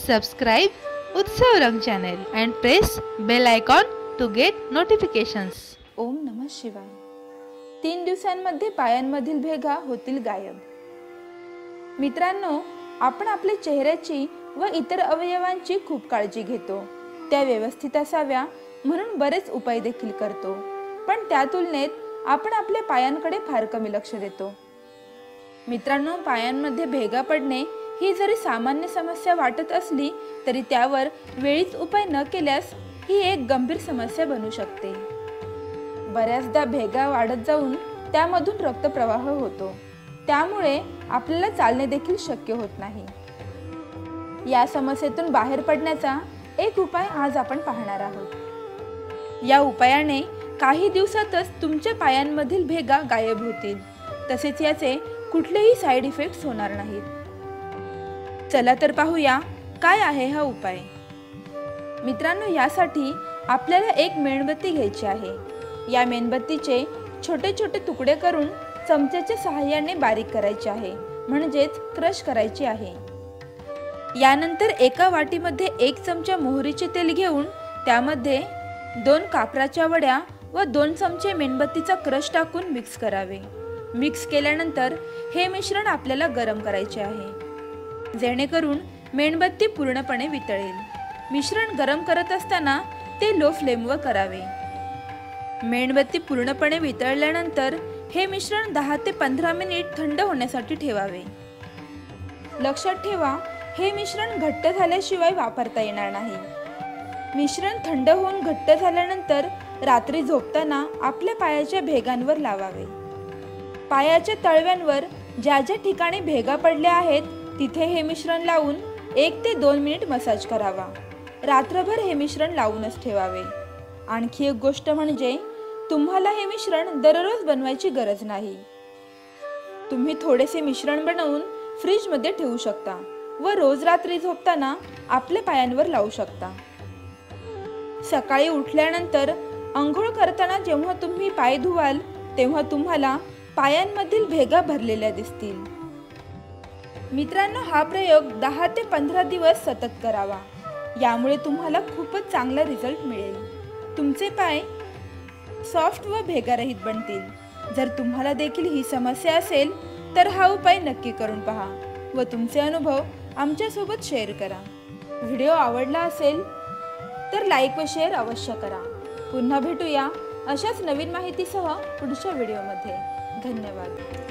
Subscribe Utsav Rang channel and press bell icon to get notifications. ओम नमः शिवाय। 3 दिवसांमध्ये पायांमधील भेगा होतील गायब। मित्रांनो, आपण आपल्या चेहऱ्याची व इतर अवयवांची खूप काळजी घेतो। त्या व्यवस्थित असाव्या म्हणून बरेच उपाय देखील करतो, पण त्या तुलनेत आपण आपल्या पायांकडे फार कमी लक्ष देतो। मित्रांनो, पायांमध्ये भेगा पडणे ही जरी सामान्य समस्या वाटत असली तरी त्यावर वेळीच उपाय न केल्यास ही एक गंभीर समस्या बनू शकते। बऱ्याचदा भेगा वाढत जाऊन त्यामधून रक्तप्रवाह होतो, त्यामुळे आपल्याला चालणे देखील शक्य होत नाही। या समस्येतून बाहेर पडण्याचा एक उपाय आज आपण पाहणार आहोत। या उपायाने काही दिवसातच तुमच्या पायांमधील भेगा गायब होतील, तसेच याचे कुठलेही साइड इफेक्ट्स होणार नाहीत। चला तर पाहूया काय आहे हा उपाय। मित्रांनो, यासाठी आपल्याला एक मेणबत्ती घ्यायची आहे। या मेणबत्तीचे छोटे छोटे तुकडे करून चमच्याच्या सहाय्याने बारीक करायचे आहे, म्हणजेच क्रश करायची आहे। यानंतर एका वाटीमध्ये 1 चमचा मोहरीचे तेल घेऊन त्यामध्ये 2 कापराच्या वड्या व 2 चमचे मेणबत्तीचा क्रश टाकून मिक्स करावे। मिक्स केल्यानंतर हे मिश्रण आपल्याला गरम करायचे आहे, जेणेकरून मेणबत्ती पूर्णपणे वितळेल। मिश्रण गरम करत असताना ते लो फ्लेमवर करावे। मेणबत्ती पूर्णपणे वितळल्यानंतर हे मिश्रण 10 ते 15 मिनिट थंड होण्यासाठी ठेवावे। लक्षात ठेवा, हे मिश्रण घट्ट झाल्याशिवाय वापरता येणार नाही। मिश्रण थंड होऊन घट्ट झाल्यानंतर रात्री झोपताना आपल्या पायाच्या भेगांवर लावावे। पायाच्या तळव्यांवर ज्या ज्या ठिकाणी भेगा पडल्या आहेत तिथे हे मिश्रण लावून 1 ते 2 मिनिट मसाज करावा। रात्रभर हे मिश्रण लावूनच ठेवावे। आणखी एक गोष्ट म्हणजे तुम्हाला हे मिश्रण दररोज बनवायची गरज नाही। तुम्ही थोडेसे मिश्रण बनवून फ्रीज मध्ये ठेवू शकता व रोज रात्री झोपताना आपल्या पायांवर लावू शकता। सकाळी उठल्यानंतर अंघोळ करताना जेव्हा तुम्ही पाय धुवाल तेव्हा तुम्हाला पायांमधील भेगा भरलेल्या दिसतील। मित्रांनो, हा प्रयोग 10 ते 15 दिवस सतत करावा, यामुळे तुम्हाला खूपच चांगला रिझल्ट मिळेल। तुमचे पाय सॉफ्ट व भेगारहित बनतील। जर तुम्हाला देखील ही समस्या असेल तर हा उपाय नक्की करून पहा व तुमचे अनुभव आमच्यासोबत शेअर करा। व्हिडिओ आवडला असेल तर लाईक व शेअर अवश्य करा। पुन्हा भेटूया अशाच नवीन माहितीसह पुढच्या व्हिडिओमध्ये। धन्यवाद।